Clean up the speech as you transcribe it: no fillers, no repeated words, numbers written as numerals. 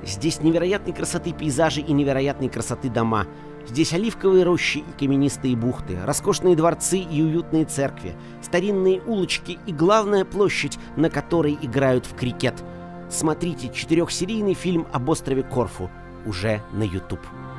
Здесь невероятной красоты пейзажи и невероятной красоты дома. Здесь оливковые рощи и каменистые бухты, роскошные дворцы и уютные церкви, старинные улочки и главная площадь, на которой играют в крикет. Смотрите 4-серийный фильм об острове Корфу уже на YouTube.